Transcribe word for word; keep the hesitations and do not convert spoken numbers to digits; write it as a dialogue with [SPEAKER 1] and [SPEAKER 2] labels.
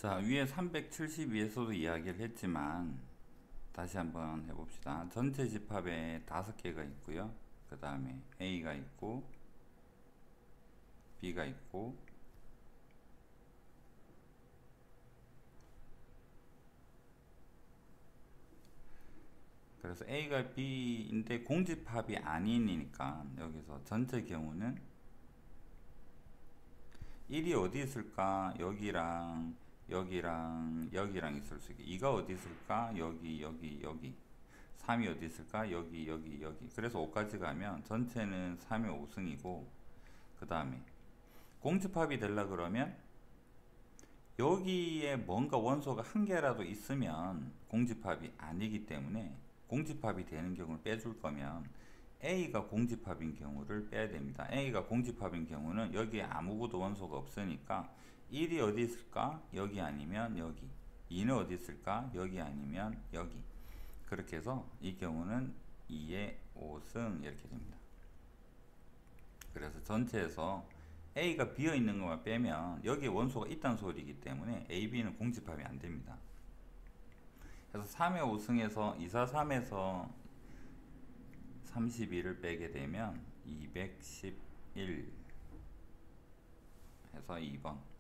[SPEAKER 1] 자, 위에 삼백칠십이에서도 이야기를 했지만 다시 한번 해봅시다. 전체 집합에 다섯 개가 있고요. 그 다음에 A가 있고 B가 있고 그래서 A가 B인데 공집합이 아니니까 여기서 전체 경우는 일이 어디 있을까? 여기랑 여기랑 여기랑 있을 수 있게 이가 어디 있을까? 여기 여기 여기 삼이 어디 있을까? 여기 여기 여기 그래서 오까지 가면 전체는 삼의 오 승이고 그 다음에 공집합이 되려 그러면 여기에 뭔가 원소가 한 개라도 있으면 공집합이 아니기 때문에 공집합이 되는 경우를 빼줄 거면 A가 공집합인 경우를 빼야 됩니다. A가 공집합인 경우는 여기에 아무것도 원소가 없으니까 일이 어디 있을까? 여기 아니면 여기. 이는 어디 있을까? 여기 아니면 여기. 그렇게 해서 이 경우는 이의 오 승 이렇게 됩니다. 그래서 전체에서 A가 비어있는 것만 빼면 여기에 원소가 있다는 소리이기 때문에 A, B는 공집합이 안됩니다. 그래서 삼의 오 승에서 이, 사, 삼에서 삼십일을 빼게 되면 이백십일 해서 이 번